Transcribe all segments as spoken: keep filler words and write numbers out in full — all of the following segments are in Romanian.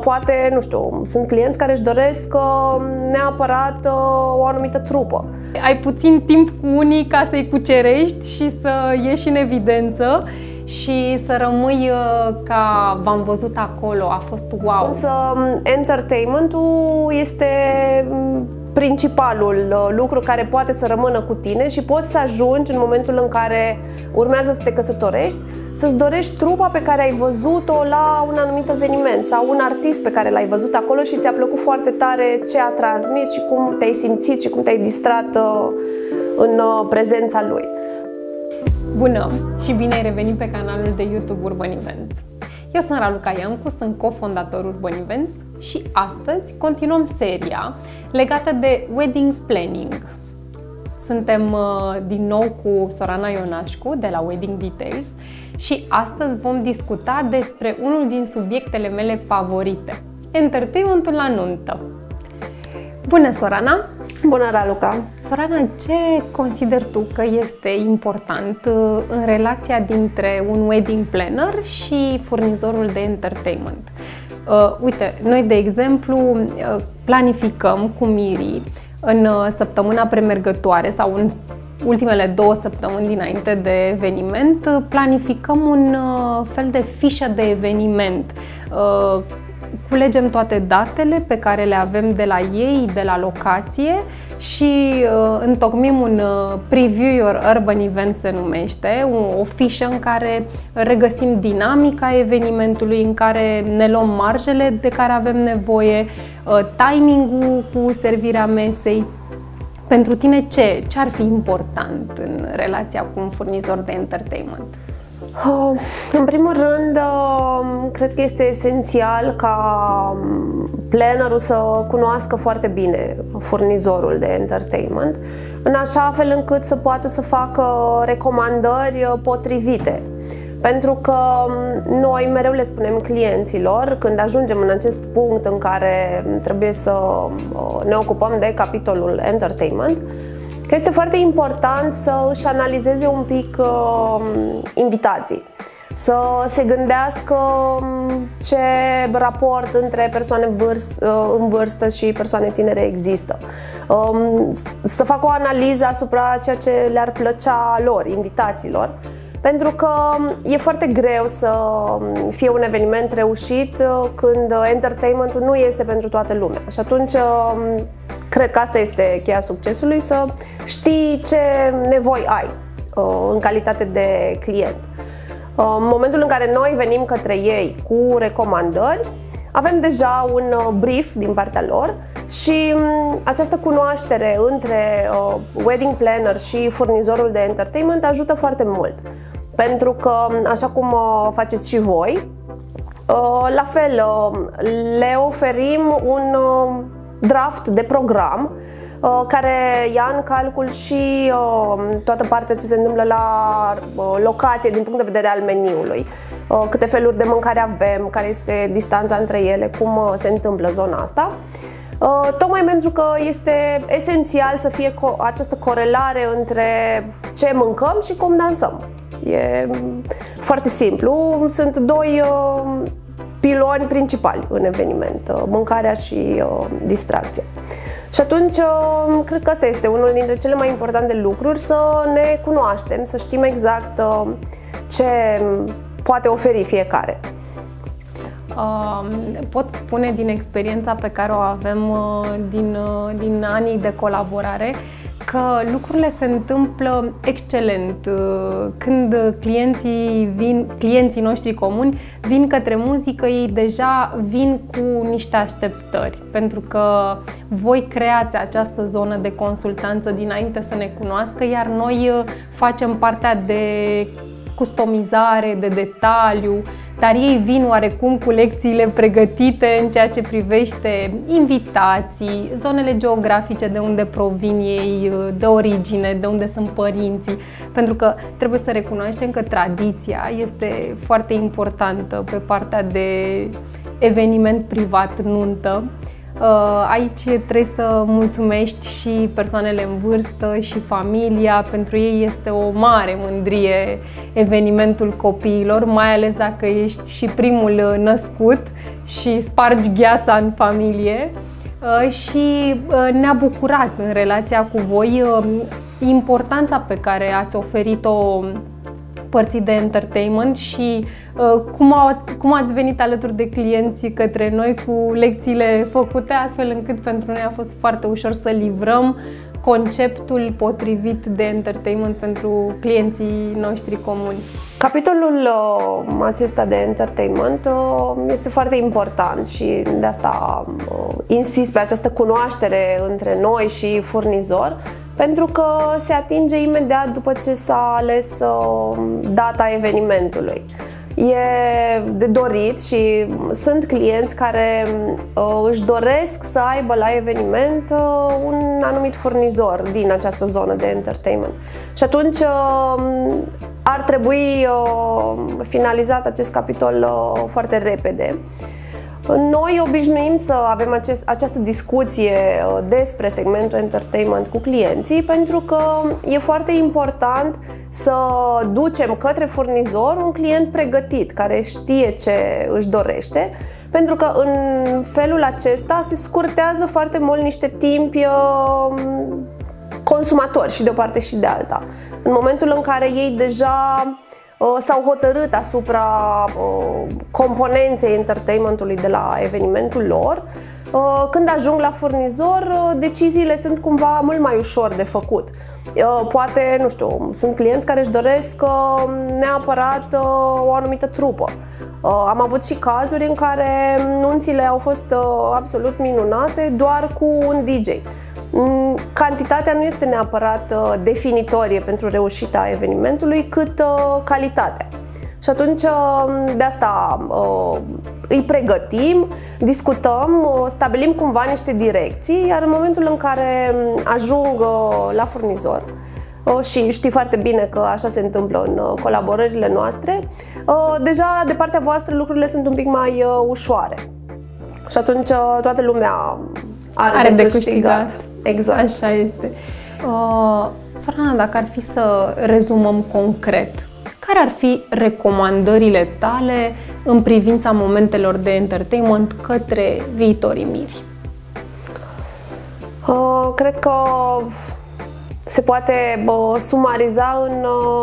poate, nu știu, sunt clienți care își doresc neapărat o anumită trupă. Ai puțin timp cu unii ca să-i cucerești și să ieși în evidență și să rămâi ca v-am văzut acolo, a fost wow. Însă entertainmentul este principalul lucru care poate să rămână cu tine și poți să ajungi în momentul în care urmează să te căsătorești, să-ți dorești trupa pe care ai văzut-o la un anumit eveniment sau un artist pe care l-ai văzut acolo și ți-a plăcut foarte tare ce a transmis și cum te-ai simțit și cum te-ai distrat în prezența lui. Bună și bine ai revenit pe canalul de YouTube Urban Events. Eu sunt Raluca Iancu, sunt cofondator Urban Events și astăzi continuăm seria legată de wedding planning. Suntem din nou cu Sorana Ionașcu de la Wedding Details și astăzi vom discuta despre unul din subiectele mele favorite, entertainmentul la nuntă. Bună, Sorana! Bună, Raluca! Sorana, ce consideri tu că este important în relația dintre un wedding planner și furnizorul de entertainment? Uh, uite, noi, de exemplu, planificăm cu mirii în săptămâna premergătoare sau în ultimele două săptămâni dinainte de eveniment, planificăm un fel de fișă de eveniment. Uh, Culegem toate datele pe care le avem de la ei, de la locație și uh, întocmim un uh, Preview Your Urban Event, se numește, o, o fișă în care regăsim dinamica evenimentului, în care ne luăm marjele de care avem nevoie, uh, timingul cu servirea mesei. Pentru tine ce, ce ar fi important în relația cu un furnizor de entertainment? În primul rând, cred că este esențial ca plannerul să cunoască foarte bine furnizorul de entertainment, în așa fel încât să poată să facă recomandări potrivite. Pentru că noi mereu le spunem clienților, când ajungem în acest punct în care trebuie să ne ocupăm de capitolul entertainment, că este foarte important să își analizeze un pic uh, invitații, să se gândească ce raport între persoane vârst, uh, în vârstă și persoane tinere există, um, să facă o analiză asupra ceea ce le-ar plăcea lor, invitațiilor, pentru că e foarte greu să fie un eveniment reușit când entertainmentul nu este pentru toată lumea. Și atunci cred că asta este cheia succesului, să știi ce nevoi ai în calitate de client. În momentul în care noi venim către ei cu recomandări, avem deja un brief din partea lor și această cunoaștere între wedding planner și furnizorul de entertainment ajută foarte mult. Pentru că, așa cum faceți și voi, la fel le oferim un draft de program care ia în calcul și toată partea ce se întâmplă la locație din punct de vedere al meniului, câte feluri de mâncare avem, care este distanța între ele, cum se întâmplă zona asta. Tocmai pentru că este esențial să fie această corelare între ce mâncăm și cum dansăm. E foarte simplu, sunt doi piloni principali în eveniment, mâncarea și distracția. Și atunci, cred că asta este unul dintre cele mai importante lucruri, să ne cunoaștem, să știm exact ce poate oferi fiecare. Uh, pot spune din experiența pe care o avem uh, din, uh, din anii de colaborare că lucrurile se întâmplă excelent uh, când clienții, vin, clienții noștri comuni vin către muzică, ei deja vin cu niște așteptări, pentru că voi creați această zonă de consultanță dinainte să ne cunoască, iar noi uh, facem partea de customizare, de detaliu, dar ei vin oarecum cu lecțiile pregătite în ceea ce privește invitații, zonele geografice de unde provin ei, de origine, de unde sunt părinții, pentru că trebuie să recunoaștem că tradiția este foarte importantă pe partea de eveniment privat, nuntă. Aici trebuie să mulțumești și persoanele în vârstă și familia. Pentru ei este o mare mândrie evenimentul copiilor, mai ales dacă ești și primul născut și spargi gheața în familie. Și ne-a bucurat în relația cu voi importanța pe care ați oferit-o părții de entertainment și uh, cum, ați, cum ați venit alături de clienții către noi cu lecțiile făcute, astfel încât pentru noi a fost foarte ușor să livrăm conceptul potrivit de entertainment pentru clienții noștri comuni. Capitolul uh, acesta de entertainment uh, este foarte important și de asta uh, insist pe această cunoaștere între noi și furnizor, pentru că se atinge imediat după ce s-a ales uh, data evenimentului. E de dorit și sunt clienți care uh, își doresc să aibă la eveniment uh, un anumit furnizor din această zonă de entertainment. Și atunci uh, ar trebui uh, finalizat acest capitol uh, foarte repede. Noi obișnuim să avem acest, această discuție despre segmentul entertainment cu clienții, pentru că e foarte important să ducem către furnizor un client pregătit, care știe ce își dorește, pentru că în felul acesta se scurtează foarte mult niște timpi consumatori și de o parte și de alta. În momentul în care ei deja s-au hotărât asupra uh, componenței entertainmentului de la evenimentul lor, uh, când ajung la furnizor, uh, deciziile sunt cumva mult mai ușor de făcut. Uh, poate, nu știu, sunt clienți care își doresc uh, neapărat uh, o anumită trupă. Uh, am avut și cazuri în care nunțile au fost uh, absolut minunate doar cu un D J. Cantitatea nu este neapărat uh, definitorie pentru reușita evenimentului, cât uh, calitatea. Și atunci uh, de asta uh, îi pregătim, discutăm, uh, stabilim cumva niște direcții, iar în momentul în care ajung uh, la furnizor, uh, și știi foarte bine că așa se întâmplă în uh, colaborările noastre, uh, deja de partea voastră lucrurile sunt un pic mai uh, ușoare. Și atunci uh, toată lumea are, are de, de câștigat. câștigat. Exact. Așa este. Uh, Sorana, dacă ar fi să rezumăm concret, care ar fi recomandările tale în privința momentelor de entertainment către viitorii miri? Uh, cred că se poate uh, sumariza în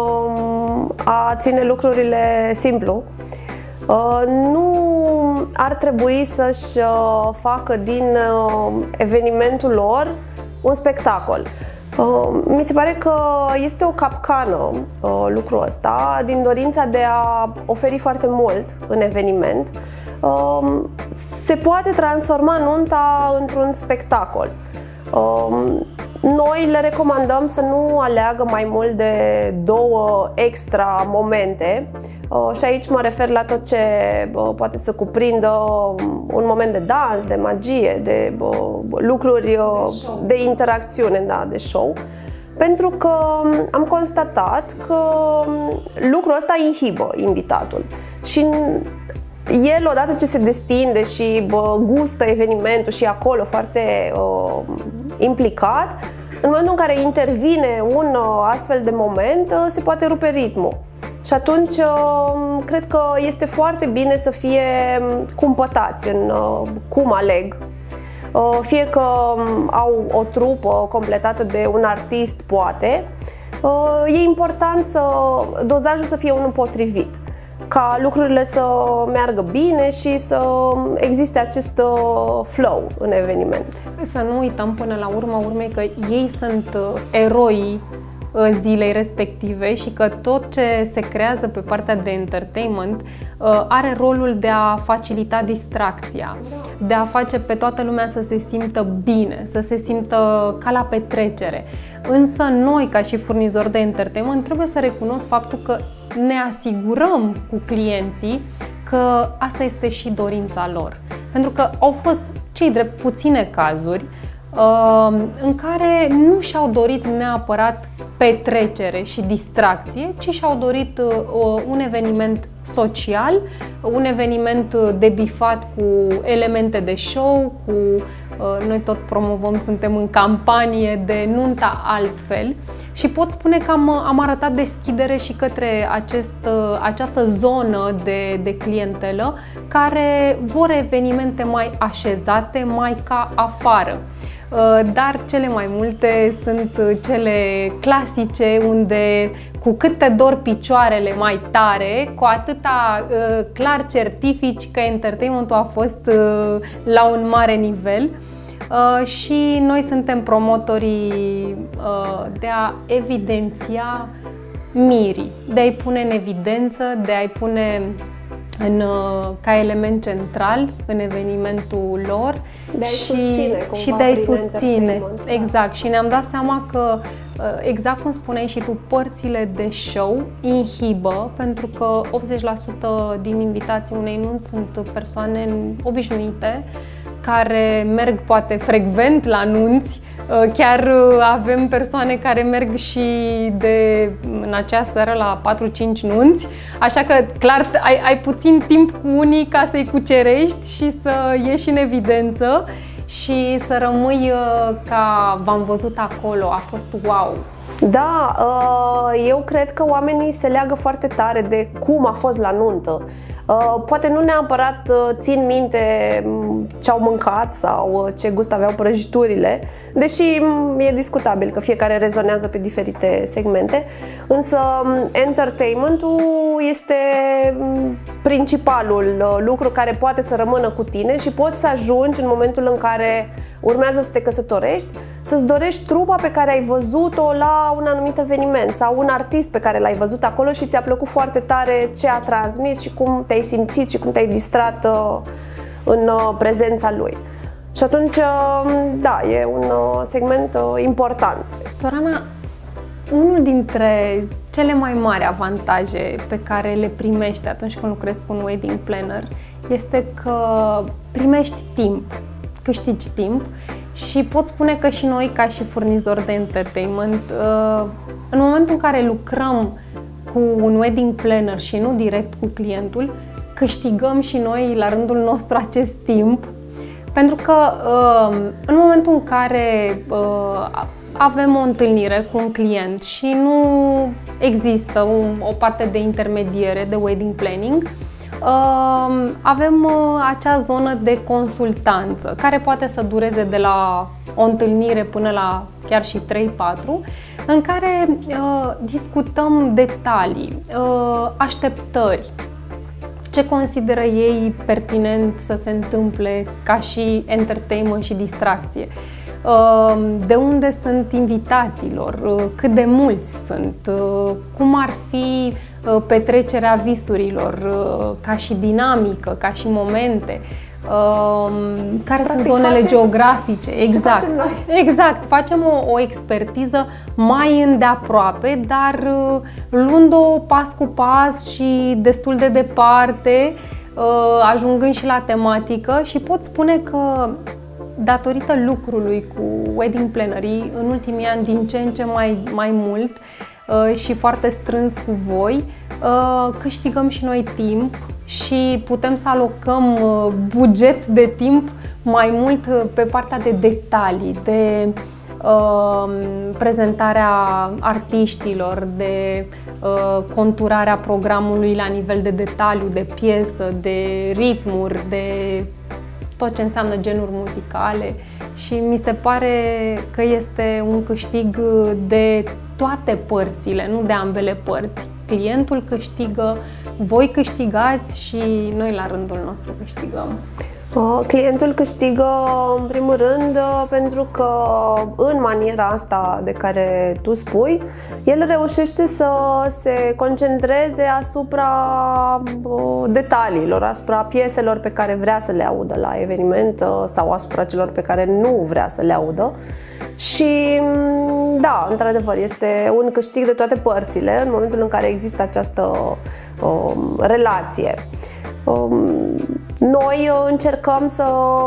uh, a ține lucrurile simplu. Uh, nu ar trebui să-și uh, facă din uh, evenimentul lor un spectacol. Uh, mi se pare că este o capcană uh, lucrul ăsta, din dorința de a oferi foarte mult în eveniment. Uh, se poate transforma nunta într-un spectacol. Uh, Noi le recomandăm să nu aleagă mai mult de două extra momente. Și aici mă refer la tot ce poate să cuprindă un moment de dans, de magie, de lucruri de, de interacțiune, da, de show. Pentru că am constatat că lucrul ăsta inhibă invitatul. Și el, odată ce se destinde și bă, gustă evenimentul și e acolo foarte uh, implicat, în momentul în care intervine un uh, astfel de moment, uh, se poate rupe ritmul. Și atunci uh, cred că este foarte bine să fie cumpătați în uh, cum aleg. Uh, fie că um, au o trupă completată de un artist, poate. Uh, e important să dozajul să fie unul potrivit, ca lucrurile să meargă bine și să existe acest flow în eveniment. Să nu uităm până la urma urmei că ei sunt eroii zilei respective și că tot ce se creează pe partea de entertainment are rolul de a facilita distracția, de a face pe toată lumea să se simtă bine, să se simtă ca la petrecere. Însă noi, ca și furnizori de entertainment, trebuie să recunosc faptul că ne asigurăm cu clienții că asta este și dorința lor. Pentru că au fost cei drept puține cazuri uh, în care nu și-au dorit neapărat petrecere și distracție, ci și-au dorit uh, un eveniment social, un eveniment de bifat cu elemente de show, cu Noi tot promovăm, suntem în campanie de nunta altfel și pot spune că am, am arătat deschidere și către acest, această zonă de, de clientelă care vor evenimente mai așezate, mai ca afară. Dar cele mai multe sunt cele clasice, unde cu cât te dor picioarele mai tare, cu atâta uh, clar certifici că entertainmentul a fost uh, la un mare nivel. Uh, și noi suntem promotorii uh, de a evidenția mirii, de a-i pune în evidență, de a-i pune în, ca element central în evenimentul lor de și, susține, și de a-i susține. Da. Exact. Și ne-am dat seama că, exact cum spuneai și tu, părțile de show inhibă, pentru că optzeci la sută din invitații unei nunți sunt persoane obișnuite care merg poate frecvent la nunți. Chiar avem persoane care merg și de în acea seară la patru cinci nunți, așa că clar ai, ai puțin timp cu unii ca să-i cucerești și să ieși în evidență și să rămâi ca v-am văzut acolo, a fost wow! Da, eu cred că oamenii se leagă foarte tare de cum a fost la nuntă. Poate nu neapărat țin minte ce au mâncat sau ce gust aveau prăjiturile, deși e discutabil că fiecare rezonează pe diferite segmente, însă entertainmentul este principalul lucru care poate să rămână cu tine și poți să ajungi în momentul în care urmează să te căsătorești, să-ți dorești trupa pe care ai văzut-o la un anumit eveniment sau un artist pe care l-ai văzut acolo și ți-a plăcut foarte tare ce a transmis și cum te-ai simțit și cum te-ai distrat în prezența lui. Și atunci, da, e un segment important. Sorana, unul dintre cele mai mari avantaje pe care le primești atunci când lucrezi cu un wedding planner este că primești timp, câștigi timp și pot spune că și noi, ca și furnizori de entertainment, în momentul în care lucrăm cu un wedding planner și nu direct cu clientul, câștigăm și noi la rândul nostru acest timp, pentru că în momentul în care avem o întâlnire cu un client și nu există o parte de intermediere, de wedding planning, avem acea zonă de consultanță care poate să dureze de la o întâlnire până la chiar și trei patru, în care discutăm detalii, așteptări, ce consideră ei pertinent să se întâmple ca și entertainment și distracție, de unde sunt invitațiilor, cât de mulți sunt, cum ar fi petrecerea visurilor, ca și dinamică, ca și momente, care Practic, sunt zonele faceți geografice. Exact. Ce facem noi. Exact. Facem o, o expertiză mai îndeaproape, dar luând-o pas cu pas și destul de departe, ajungând și la tematică, și pot spune că datorită lucrului cu wedding plannerii în ultimii ani din ce în ce mai, mai mult și foarte strâns cu voi, câștigăm și noi timp și putem să alocăm buget de timp mai mult pe partea de detalii, de uh, prezentarea artiștilor, de uh, conturarea programului la nivel de detaliu, de piesă, de ritmuri, de tot ce înseamnă genuri muzicale, și mi se pare că este un câștig de toate părțile, nu de ambele părți. Clientul câștigă, voi câștigați și noi la rândul nostru câștigăm. Clientul câștigă în primul rând pentru că în maniera asta de care tu spui, el reușește să se concentreze asupra detaliilor, asupra pieselor pe care vrea să le audă la eveniment sau asupra celor pe care nu vrea să le audă. Și da, într-adevăr, este un câștig de toate părțile în momentul în care există această um, relație. Um, noi încercăm să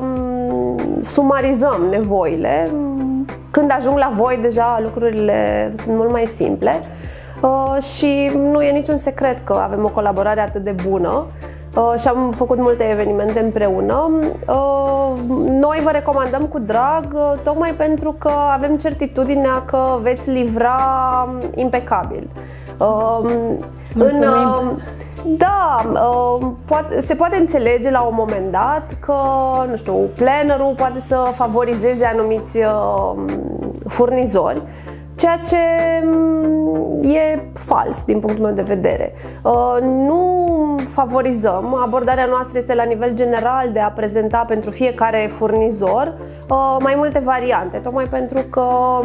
sumarizăm nevoile. Când ajung la voi, deja lucrurile sunt mult mai simple uh, și nu e niciun secret că avem o colaborare atât de bună și am făcut multe evenimente împreună. Noi vă recomandăm cu drag tocmai pentru că avem certitudinea că veți livra impecabil. În, da, poate, se poate înțelege la un moment dat că, nu știu, plannerul poate să favorizeze anumiți furnizori, ceea ce e fals din punctul meu de vedere. Nu favorizăm, abordarea noastră este la nivel general de a prezenta pentru fiecare furnizor mai multe variante, tocmai pentru că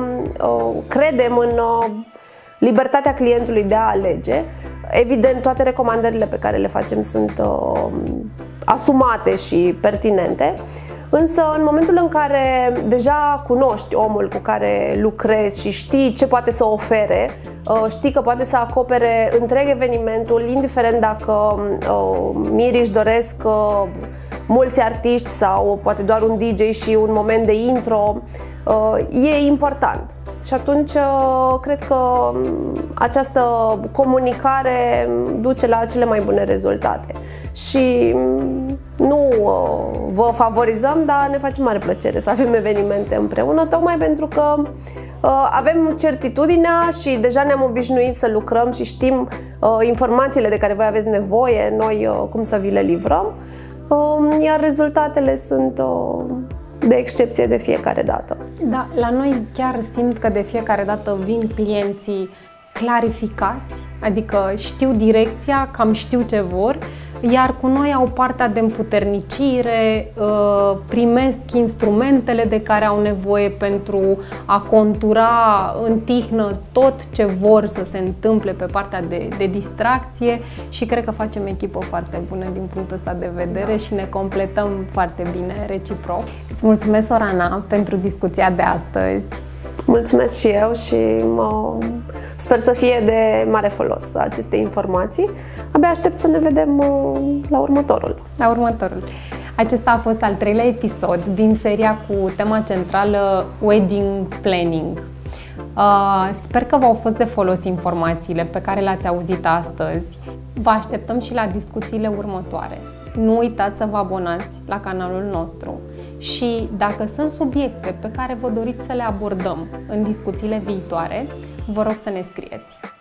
credem în libertatea clientului de a alege. Evident, toate recomandările pe care le facem sunt uh, asumate și pertinente, însă în momentul în care deja cunoști omul cu care lucrezi și știi ce poate să ofere, uh, știi că poate să acopere întreg evenimentul, indiferent dacă uh, mirii își doresc uh, mulți artiști sau poate doar un D J și un moment de intro, uh, e important. Și atunci cred că această comunicare duce la cele mai bune rezultate. Și nu vă favorizăm, dar ne face mare plăcere să avem evenimente împreună, tocmai pentru că avem certitudinea și deja ne-am obișnuit să lucrăm și știm informațiile de care voi aveți nevoie, noi cum să vi le livrăm, iar rezultatele sunt de excepție de fiecare dată. Da, la noi chiar simt că de fiecare dată vin clienții clarificați, adică știu direcția, cam știu ce vor, iar cu noi au partea de împuternicire, primesc instrumentele de care au nevoie pentru a contura în tihnă tot ce vor să se întâmple pe partea de, de distracție și cred că facem echipă foarte bună din punctul ăsta de vedere, da, și ne completăm foarte bine reciproc. Îți mulțumesc, Sorana, pentru discuția de astăzi. Mulțumesc și eu și mă... sper să fie de mare folos aceste informații. Abia aștept să ne vedem la următorul. La următorul. Acesta a fost al treilea episod din seria cu tema centrală Wedding Planning. Uh, sper că v-au fost de folos informațiile pe care le-ați auzit astăzi. Vă așteptăm și la discuțiile următoare. Nu uitați să vă abonați la canalul nostru și dacă sunt subiecte pe care vă doriți să le abordăm în discuțiile viitoare, vă rog să ne scrieți.